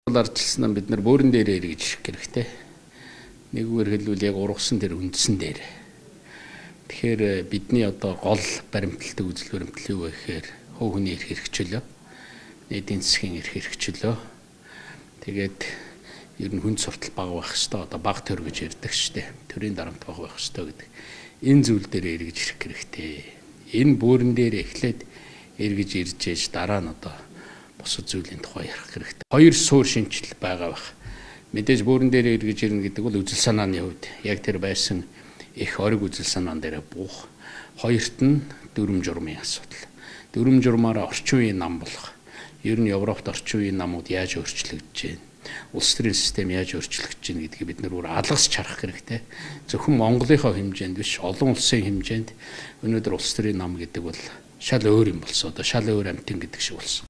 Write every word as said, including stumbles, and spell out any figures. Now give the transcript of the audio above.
Ардчилсан бид нар бөөрөн дээр эргэж ирэх хэрэгтэй. Нэгүгээр хэлбэл яг ургасан дээр үндсэн дээр. Тэгэхээр бидний одоо гол баримталтай үзэл баримтлал юу вэ гэхээр хувь хүний эрх хэрэгчлөө, нийтийн засгийн эрх хэрэгчлөө. Тэгээд ер нь хүн суртал бага байх хэвээр одоо бага төр гэж ярьдаг шүү дээ. Төрийн дарамт бага байх хэвээр гэдэг. Энэ зүйл дээр эргэж ирэх хэрэгтэй. Энэ бөөрөн дээр эхлээд эргэж ирж ээж дараа нь одоо бусад зүйлийн тухай ярих хэрэгтэй. Хоёр суур шинжил байгаа байх. Мэдээж бөөрөн дээр эргэж ирнэ гэдэг бол үзэл санааны хувьд яг тэр байсан их ориг үзэл санаан дээр буух. Хоёрт нь дүрм журмын асуудал. Дүрм журмаараа орчин үеийн нам болох. Ер нь Европт орчин үеийн намууд яаж өөрчлөгдөж байна? Улс төрийн систем яаж өөрчлөгдөж байна гэдгийг бид нар бүр алгасч харах хэрэгтэй. Зөвхөн Монголынхоо хэмжээнд биш, олон улсын хэмжээнд өнөөдөр улс төрийн нам гэдэг бол шал өөр юм болсон. Одоо шал өөр амтэн гэдэг шиг болсон.